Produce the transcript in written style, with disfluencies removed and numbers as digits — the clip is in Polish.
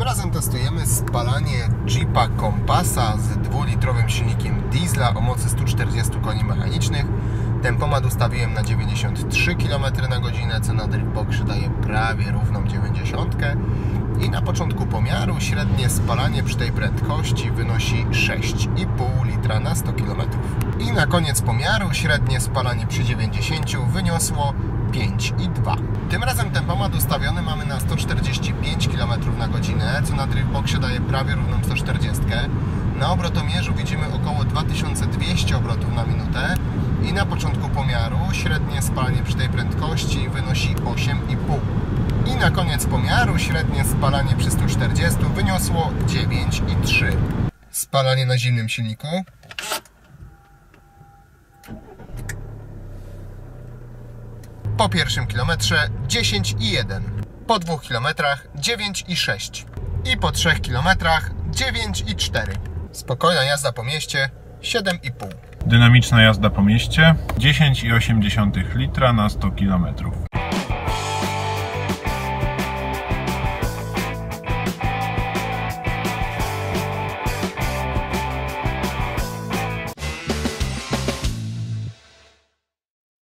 Tym razem testujemy spalanie Jeepa Compassa z 2-litrowym silnikiem diesla o mocy 140 koni mechanicznych. Tempomat ustawiłem na 93 km/h, co na Driftboxie daje prawie równą 90. I na początku pomiaru średnie spalanie przy tej prędkości wynosi 6,5 litra na 100 km. I na koniec pomiaru średnie spalanie przy 90 wyniosło 5,2. Tym razem tempomat ustawiony mamy na 145 km/h, co na Driftboxie daje prawie równą 140. Na obrotomierzu widzimy około 2200 obrotów na minutę i na początku pomiaru średnie spalanie przy tej prędkości wynosi 8,5. I na koniec pomiaru średnie spalanie przy 140 wyniosło 9,3. Spalanie na zimnym silniku. Po pierwszym kilometrze 10,1. Po 2 kilometrach 9,6. I po 3 kilometrach 9,4. Spokojna jazda po mieście 7,5. Dynamiczna jazda po mieście 10,8 litra na 100 km.